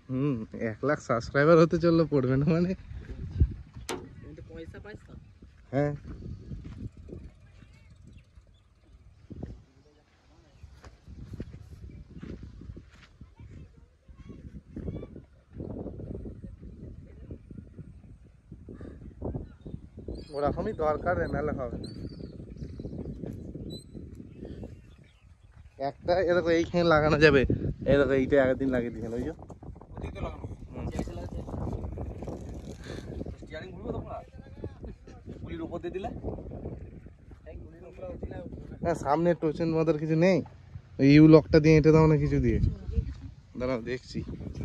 1 lakh subscriber হতে চললো, পড়বে না মানে? পয়সা পাইছ তো? হ্যাঁ, ওরকমই দরকার, নাহলে হবে না। একটা এরকম এইখানে লাগানো যাবে, এরকম এইটা আগের দিন লাগিয়ে দিয়েছিল, ওই যে সামনে টোচেন মতো কিছু নেই, ওই ইউ লকটা দিয়ে এটা দাও না কিছু দিয়ে, দাঁড়াও দেখছি।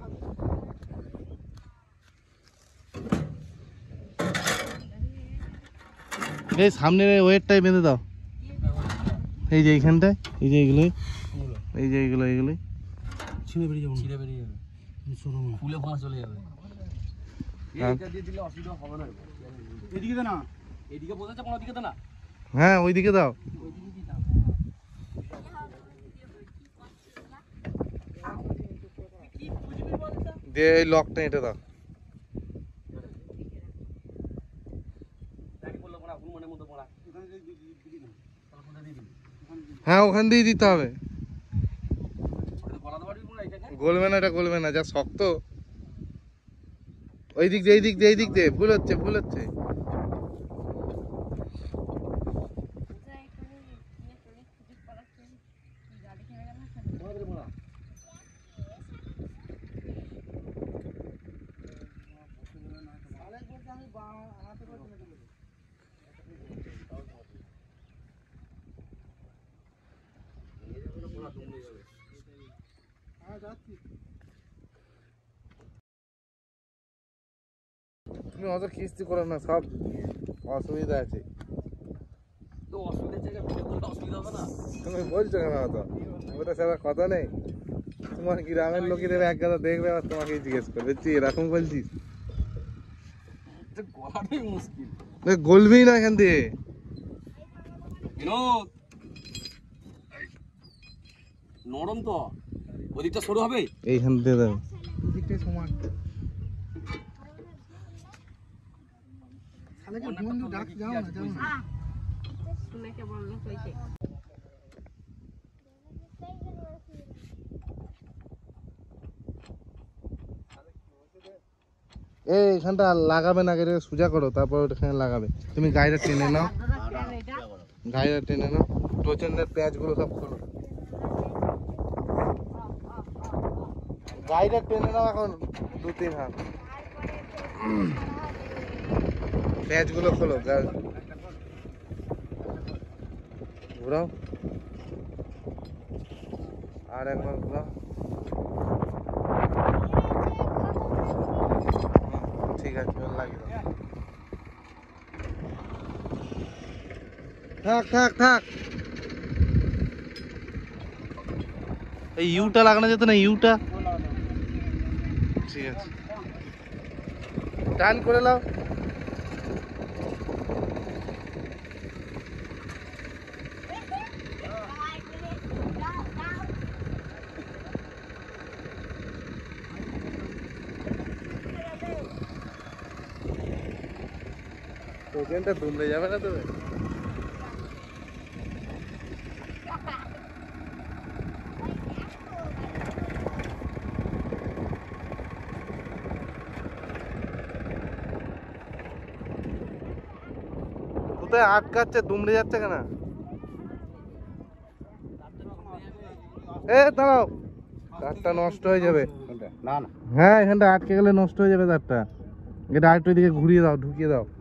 এই সামনে ওয়েটটাই বেঁধে দাও, এই যে এইখানটায়, এই যে এইগুলোই, এই যে এইগুলোই ছিঁড়ে বেরিয়ে যাবে, ফুলে ফাঁস চলে যাবে। এইটা দিয়ে দিলে অসুবিধা হবে না। এদিকে দে না, এদিকে বোঝাচ্ছে, কোন দিকে দে না। হ্যাঁ ওইদিকে দাও, দিয়ে এই লকটা এটা দাও। হ্যাঁ ওখান দিয়ে দিতে হবে, গলবে না, এটা গলবে না, যা শক্ত। ওই দিক দিয়ে, এই দিক দিয়ে, এই দিক দিয়ে, ভুল হচ্ছে, ভুল হচ্ছে। তুমি অত কিস্তি করো না, সব অসুবিধা আছে। তুমি বলছো কেন অত? ওটা সেটা কথা নেই। তোমার গ্রামের লোকেদের এক কথা দেখবে আর তোমাকে জিজ্ঞেস করবে, তুই এরকম বলছিস? গলবি না এখান দিয়ে, নরম তো, ওদিকটা সরু হবে, এইখান দিয়ে দাও। সমান বন্ধু ডাক, যাও না, যাও না। শুনেকে বললো কইছে এইখানটা লাগাবে না, এটা সোজা করো, তারপর ওখানে লাগাবে। তুমি গাড়িটা টেনে নাও, গাড়িটা টেনে নাও, টোচেনের প্যাঁচগুলো সব খোলো, গাড়িটা টেনে নাও এখন 2-3 হাত, প্যাঁচগুলো খোলো, ঘুরাও, আর একবার ঘুরাও। ঠিক আছে, লাগিয়ে দাও। থাক থাক থাক, এই ইউটা লাগানো যেত না, ইউটা। ঠিক আছে, টান করে নাও। টোকেনটা দুমড়ে যাবে না তবে? কোথায় আটকাচ্ছে, দুমড়ে যাচ্ছে কেন? এ দাঁড়াও, তারটা নষ্ট হয়ে যাবে। না না, হ্যাঁ এখানটা আটকে গেলে নষ্ট হয়ে যাবে তারটা। এটা আরেকটু দিকে ঘুরিয়ে দাও, ঢুকিয়ে দাও।